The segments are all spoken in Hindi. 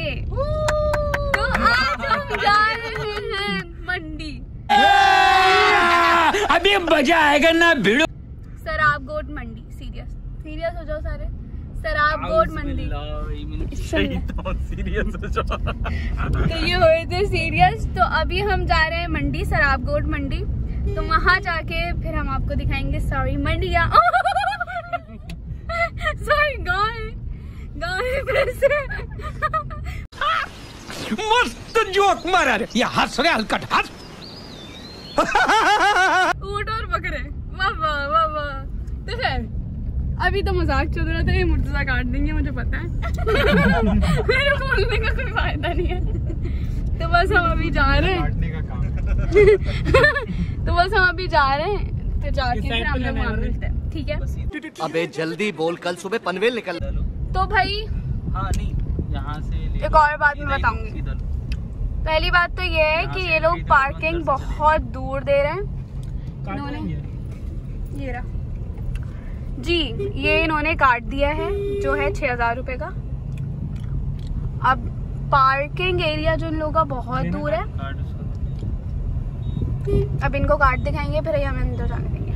तो आज हम जा रहे हैं मंडी। अभी मजा आएगा ना भिड़ो। शराब गोट मंडी। सीरियस हो जाओ सारे। शराब गोट मंडी। सीरियस हो जाओ। तो ये हुए थे सीरियस। तो अभी हम जा रहे हैं मंडी, शराब गोट मंडी। तो वहाँ जाके फिर हम आपको दिखाएंगे सारी मंडियाँ। सॉरी गाय फिर से। मस्त जोक मारा रे। ये हंस रहे हलकट हंस। ऊंट और बकरे। वाह वाह वाह वाह। तो खैर अभी तो मजाक चल रहा था, ये मुर्तजा काट देंगे मुझे पता है। मेरे बोलने का कोई फायदा नहीं है। तो बस हम अभी जा रहे हैं। काटने का काम। तो बस हम अभी जा रहे हैं, तो जाके फिर हम लोग वहाँ मिलते हैं, ठीक है? अबे जल्दी बोल, कल सुबह पनवेल निकल। तो भाई हाँ नहीं, यहाँ से एक और बात मैं बताऊंगी। पहली बात तो ये है कि ये लोग पार्किंग बहुत दूर दे रहे हैं इन्होंने। ये रहा जी, ये इन्होंने काट दिया है जो है 6000 रुपए का। अब पार्किंग एरिया जो इन लोगों का बहुत दूर है, अब इनको काट दिखाएंगे फिर हमें अंदर जाने देंगे।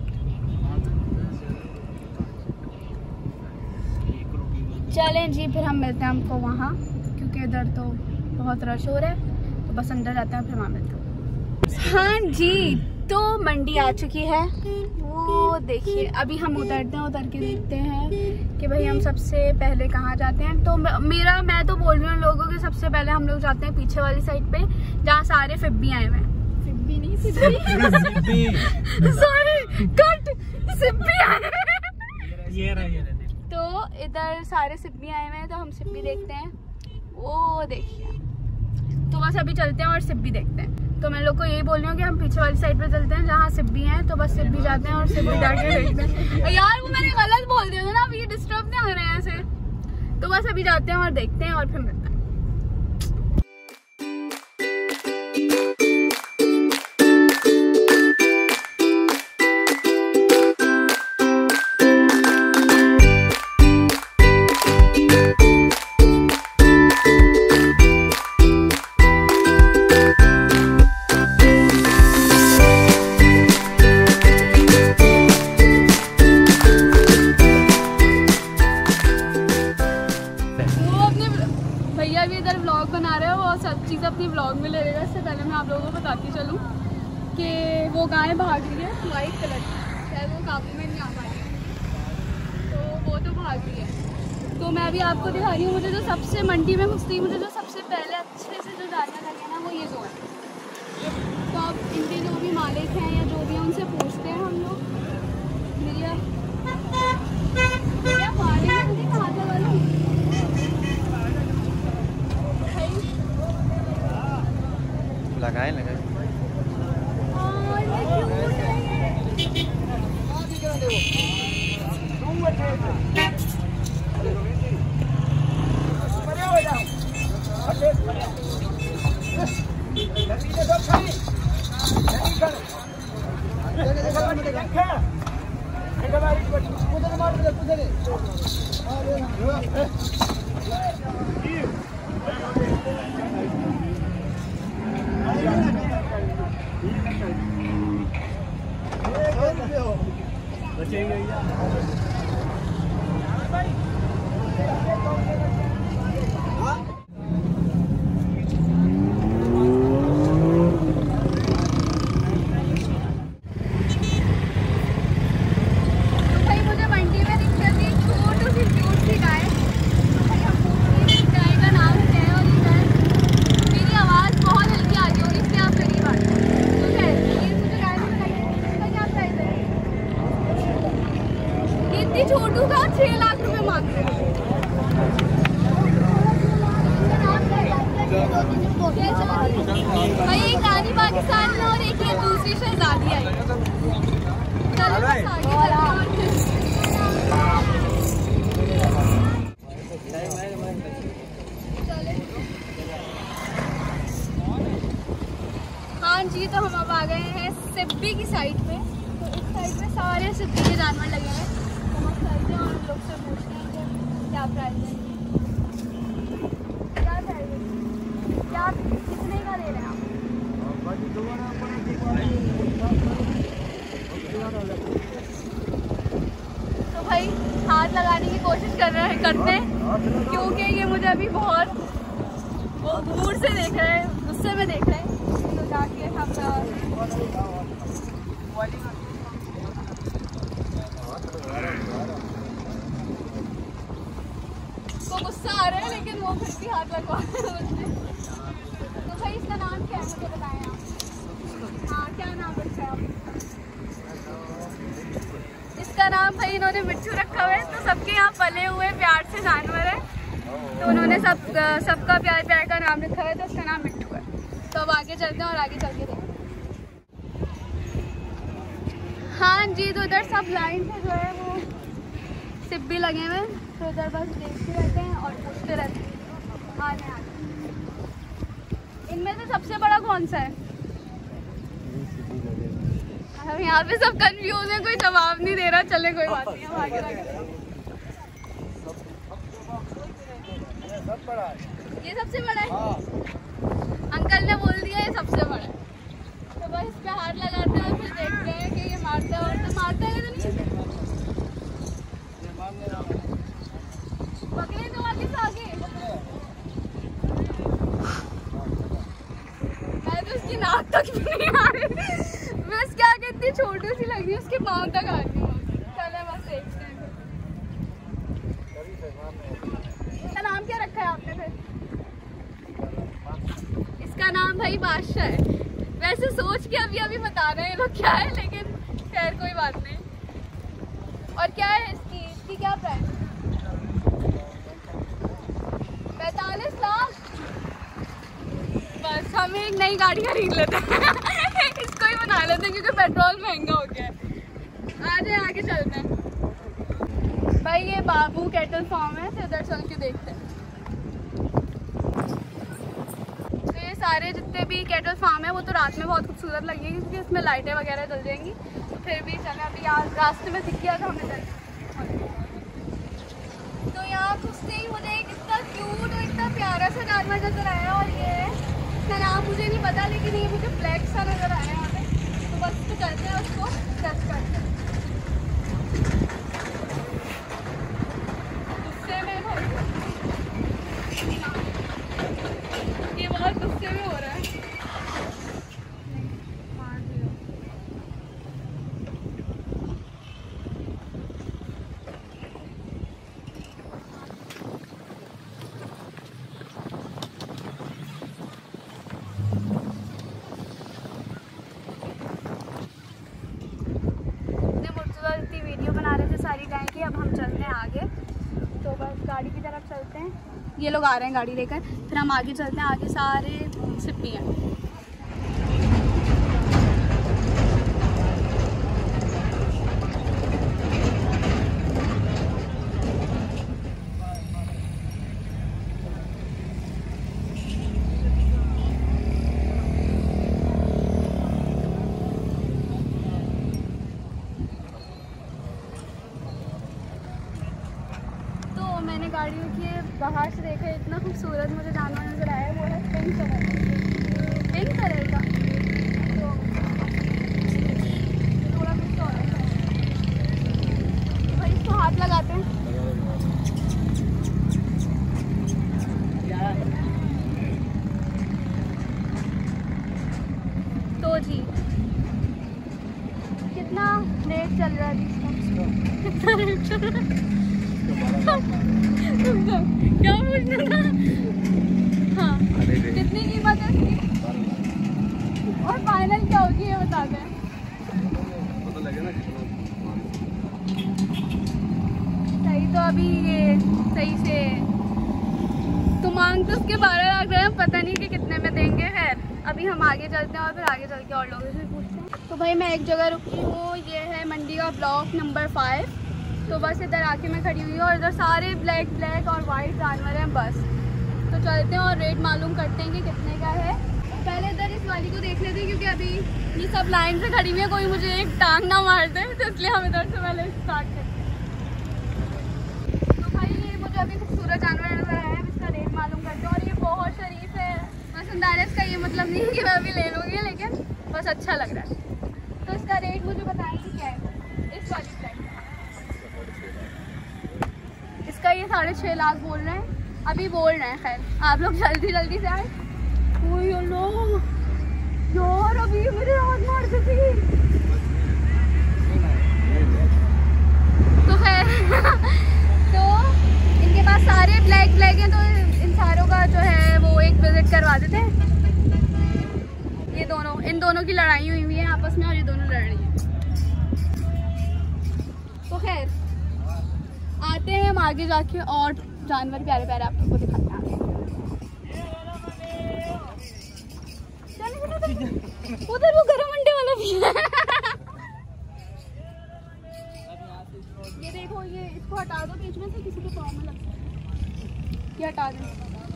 चलें जी, फिर हम मिलते हैं हमको वहाँ, क्योंकि इधर तो बहुत रश हो रहा है। तो बस अंदर जाते हैं फिर वहाँ मिलते हैं। हाँ जी, तो मंडी आ चुकी है। वो देखिए, अभी हम उतरते हैं, उतर के देखते हैं कि भाई हम सबसे पहले कहाँ जाते हैं। तो मैं तो बोल रही हूँ लोगों के, सबसे पहले हम लोग जाते हैं पीछे वाली साइड पे, जहाँ सारे फिब्बी आए हुए हैं। फिब्बी नहीं, सिब्बी। Sorry, cut. सिब्बी आए हैं। ये रहा। तो इधर सारे सिब्बी आए हुए हैं, तो हम सिब्बी देखते हैं। वो देखिए, तो बस अभी चलते हैं और सिब्बी देखते हैं। तो मैं लोग को यही बोल रही हूँ कि हम पीछे वाली साइड पे चलते हैं जहाँ सिब्बी हैं। तो बस सिब्बी जाते हैं और सिब्बी जाके देखते हैं। यार वो मैंने गलत बोल दिया था ना, अभी ये डिस्टर्ब नहीं हो रहे हैं ऐसे। तो बस अभी जाते हैं और देखते हैं और फिर मिलते हैं। भैया भी इधर व्लॉग बना रहे हो और सब चीज़ अपनी व्लॉग में ले लेगा। इससे पहले मैं आप लोगों को बताती चलूँ कि वो गाय भाग रही है वाइट कलर की, शायद वो काबू में नहीं आ पा रही है, तो वो तो भाग रही है। तो मैं अभी आपको दिखा रही हूँ, मुझे जो सबसे मंडी में घुसती, मुझे जो सबसे पहले अच्छे से जो जानना लगे ना, वो ये जो है। तो अब इनके जो भी मालिक हैं या जो भी हैं उनसे पूछते हैं हम लोग। भैया पानी कहाँ से वाला लगाए छोटू का 6 लाख रुपए मांग रहे हैं। भाई एक रानी पाकिस्तान में और एक ये दूसरी शहजादी आई। हाँ जी, तो हम अब आ गए हैं सिब्बी की साइड पे। तो इस साइड पे सारे सिब्बी के जानवर लगे हैं। तो हम चलते हैं और लोग से पूछते हैं कि क्या प्राइस है, क्या करते हैं, क्योंकि ये मुझे अभी बहुत दूर से देख रहे हैं, गुस्से में देख रहे हैं। तो जाके हम तो गुस्सा आ रहा है, लेकिन वो फिर भी हाथ लगवा रहे हैं। तो भाई इसका नाम क्या है मुझे बताएं आप। हाँ, क्या नाम रखा है आप? इसका नाम भाई इन्होंने मिट्टू रखा हुआ है। तो सबके यहाँ पले हुए प्यार से जानवर है, तो उन्होंने सबका प्यार प्यार का नाम रखा है, तो उसका नाम मिट्टू है। तो अब आगे चलते हैं और आगे चल के देखते हैं। हाँ जी, तो उधर सब लाइन से जो है वो सिब्बी लगे हुए हैं, तो उधर बस देखते रहते हैं और पूछते रहते हैं आने आगे। इनमें से सबसे बड़ा कौन सा है? अब यहाँ पे सब कंफ्यूज है, कोई जवाब नहीं दे रहा। चले कोई बात नहीं, हम आगे ये सबसे बड़ा है। अंकल ने बोल दिया ये सबसे बड़ा है, तो बस इस पे हाथ लगाते हैं और फिर देखते हैं कि ये मारता है। और तो मारता है तो नहीं पकड़े तो आगे। मैं तो उसकी नाक तक भी नहीं आ रही, मैं उसके आगे इतनी छोटी सी लग रही है, उसके पाँव तक आ रही हूँ। चले बस देखते हैं। इसका नाम क्या रखा है आपने फिर? इसका नाम भाई बादशाह है। वैसे सोच के अभी बता रहे हैं लोग क्या है, लेकिन खैर कोई बात नहीं। और क्या है इसकी क्या प्राइस? 45 लाख। बस हम एक नई गाड़ी खरीद लेते हैं इसको ही बना लेते हैं, क्योंकि पेट्रोल महंगा हो गया है। आ जाए आगे चलते हैं। भाई ये बाबू कैटल फार्म है, तो उधर चल के देखते हैं। तो ये सारे जितने भी कैटल फार्म है वो तो रात में बहुत खूबसूरत लगेंगे, क्योंकि इसमें लाइटें वगैरह जल जाएंगी। फिर भी चले, अभी यहाँ रास्ते में दिख गया था हमें चलना। तो यहाँ घुसते ही मुझे एक इतना क्यूट और इतना प्यारा सा जानवर नजर आया, और ये इसका नाम मुझे नहीं पता, लेकिन ये मुझे ब्लैक सा नजर आया यहाँ पे। तो बस तो चलते हैं, उसको टच करते हैं। गुस्से में भाई, ये बहुत गुस्से में हो रहा है। वीडियो बना रहे थे सारी गाय की। अब हम चलते हैं आगे, तो बस गाड़ी की तरफ चलते हैं। ये लोग आ रहे हैं गाड़ी लेकर, फिर हम आगे चलते हैं। आगे सारे सिप्पी हैं। मैंने गाड़ियों के बाहर से देखा, इतना खूबसूरत मुझे जानवर नजर आया। वो है पिंक कलर का, तो थोड़ा कुछ और है। भाई इसको हाथ लगाते हैं। तो जी कितना रेट चल रहा है इसका? कितना रेट चल रहा है? क्या पूछना था? हाँ, कितनी कीमत है इसकी और फाइनल क्या होगी ये बता दें। सही तो अभी ये सही से तो मांग तो उसके 12 लाख रहे हैं, पता नहीं कि कितने में देंगे। खैर अभी हम आगे चलते हैं और फिर आगे चल के और लोगों से पूछते हैं। तो भाई मैं एक जगह रुकी हूँ, ये है मंडी का ब्लॉक नंबर 5। तो बस इधर आके मैं खड़ी हुई हूँ और इधर सारे ब्लैक और वाइट जानवर हैं बस। तो चलते हैं और रेट मालूम करते हैं कि कितने का है। पहले इधर इस वाली को देख लेते हैं, क्योंकि अभी ये सब लाइन से खड़ी हुई है, कोई मुझे एक टांग ना मार दे, तो इसलिए हम इधर से पहले स्टार्ट करते हैं। तो भाई ये मुझे अभी खूबसूरत जानवर नजर आया है, इसका रेट मालूम करते हैं। और ये बहुत शरीफ है, वसुंधरा है, इसका ये मतलब नहीं कि मैं अभी ले लूँगी, लेकिन बस अच्छा लग रहा है। तो इसका रेट मुझे बताएंगे क्या है इस वाली प्राइस? इसका ये 6.5 लाख बोल रहे हैं, अभी बोल रहे हैं। खैर आप लोग जल्दी जल्दी से आए। यार अभी मेरे हाथ मार दी थी। तो खैर तो इनके पास सारे ब्लैक हैं, तो इन सारों का जो है वो एक विजिट करवा देते हैं। ये दोनों, इन दोनों की लड़ाई हुई है आपस में और ये दोनों लड़ रही हैं। तो खैर आते हैं हम आगे जाके और जानवर प्यारे प्यारे आप लोग को दिखाते हैं। उधर वो गरम अंडे वाला भी है। ये देखो, ये इसको हटा दो बीच में से, किसी को पाँव में लगता है। ये हटा दो।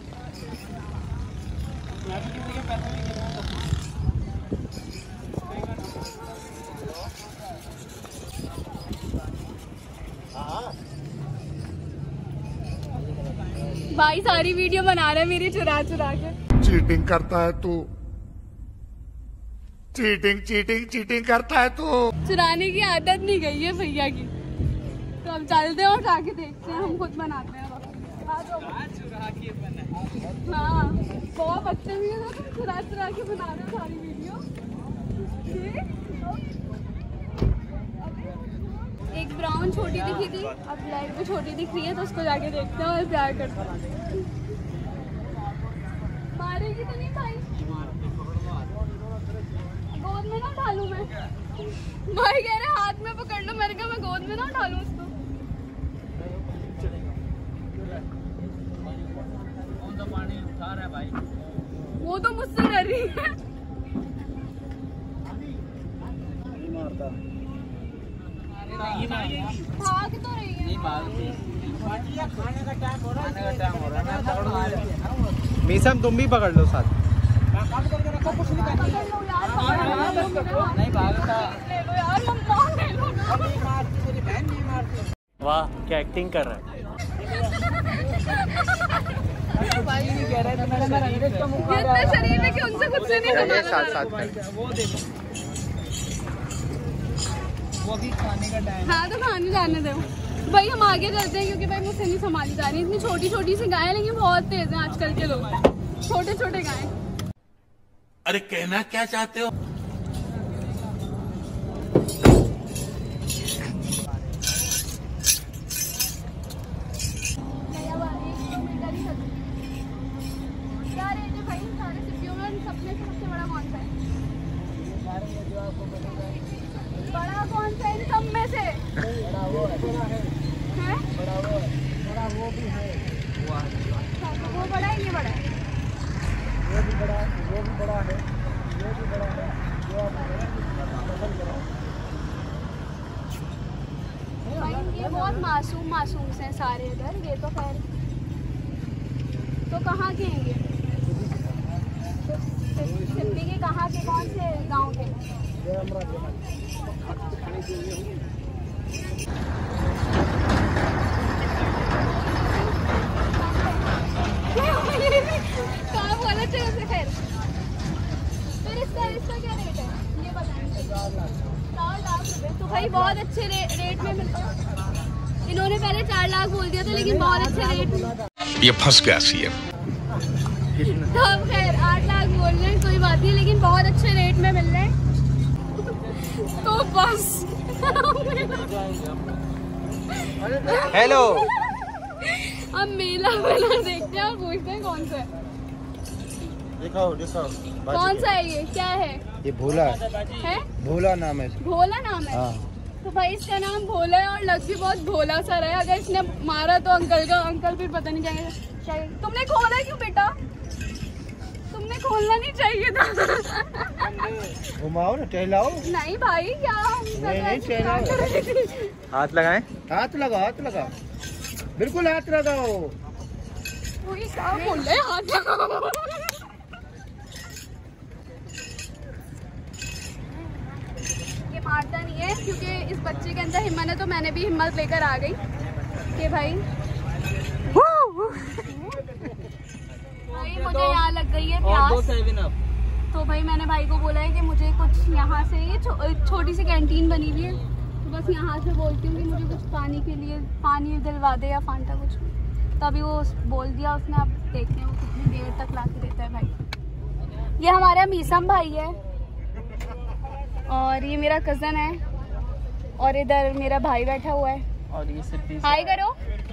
भाई सारी वीडियो बना रहे हैं मेरी चुरा के। चीटिंग करता है तू, चीटिंग करता है तू। चुराने की आदत नहीं गई है भैया की। तो अब चलते हैं और जाके देखते हैं, हम खुद बनाते हैं। हाँ बहुत बच्चे भी हैं, तो चुरा के बना रहे हो सारी वीडियो। एक ब्राउन छोटी दिखी थी, अब ब्लैक भी छोटी दिख रही है, तो उसको जाके देखते हैं और प्यार करते हैं। मारेगी तो नहीं भाई? गोद में ना उठा लूं मैं? भाई कह रहे हाथ में पकड़ लो, मेरे क्या मैं गोद में ना उठा लूं उसको? कौन सा पानी उठा रहा है भाई? वो तो मुझसे डर रही है। भाग तो रही है। नहीं भागती। खाने का टाइम हो रहा है। मीसम तुम भी पकड़ लो साथ। नहीं भागता। वाह क्या एक्टिंग कर रहा है। जितने शरीर में कि उनसे कुछ से नहीं साथ साथ वो देखो, वो भी खाने का टाइम। हाँ तो खाने जाने दो भाई, हम आगे चलते हैं क्योंकि भाई मुझसे नहीं संभाली जा रही। इतनी छोटी छोटी सी गाय, लेकिन बहुत तेज हैं आजकल के लोग, छोटे छोटे गाय। अरे कहना क्या चाहते हो? क्या रेट है भाई सारे सिपियों में? सबसे बड़ा कौन सा है? बड़ा कौन सा है इन सब में से? बड़ा वो है। बड़ा वो भी है। वो बड़ा है, ये बड़ा है। वो भी बड़ा है, वो भी बड़ा है, ये भी बड़ा है, जो आप पसंद करो। भाई ये बहुत मासूम से हैं सारे इधर। ये तो खैर तो कहाँ के हैं ये? सिप्पी के कहाँ के, कौन से गांव के? कहाँ बोला? चलो से खैर फिर इसका क्या रेट है ये बताएंगे? 4 लाख रुपए। तो भाई बहुत अच्छे रेट में मिलता है। इन्होंने पहले 4 लाख बोल दिया था, लेकिन बहुत अच्छे रेट में। ये फंस गया सीएम। तो हम खैर 8 लाख बोल रहे हैं, कोई बात नहीं, लेकिन बहुत अच्छे रेट में मिल रहे हैं। तो बस हेलो, हम मेला देखते हैं और पूछते हैं कौन सा है। दिखाओ कौन सा है ये? क्या है ये? भोला है? भोला नाम है। भोला नाम है? हाँ। तो भाई इसका नाम भोला है और लग भी बहुत भोला सा रहा है। अगर इसने मारा तो अंकल फिर पता नहीं क्या। तुमने खोला क्यों बेटा? तुमने खोलना नहीं चाहिए था। घुमाओ ना, टहलाओ। नहीं भाई क्या? नहीं टहलाओ। हाथ लगाएं। हाथ लगाओ बिल्कुल हाथ लगाओ। वही क्या बोल रहे हैं? हाथ लगाओ। ये मारता नहीं है क्योंकि इस बच्चे के अंदर हिम्मत है, तो मैंने भी हिम्मत लेकर आ गई कि भाई मुझे यहाँ लग गई है प्यास। तो भाई मैंने भाई को बोला है कि मुझे कुछ यहाँ से, ये छोटी सी कैंटीन बनी हुई है, तो बस यहाँ से बोलती हूँ कि मुझे कुछ पानी के लिए पानी दिलवा दे या फांटा कुछ। तो अभी वो बोल दिया उसने, अब देखते हैं वो कितनी देर तक ला के देता है भाई। ये हमारा मीसम भाई है और ये मेरा कज़न है और इधर मेरा भाई बैठा हुआ है और ये सिर्फ हाय करो।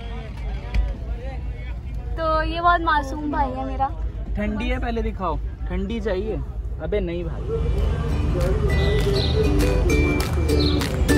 तो ये बहुत मासूम भाई है मेरा। ठंडी है, पहले दिखाओ। ठंडी चाहिए? अबे नहीं भाई।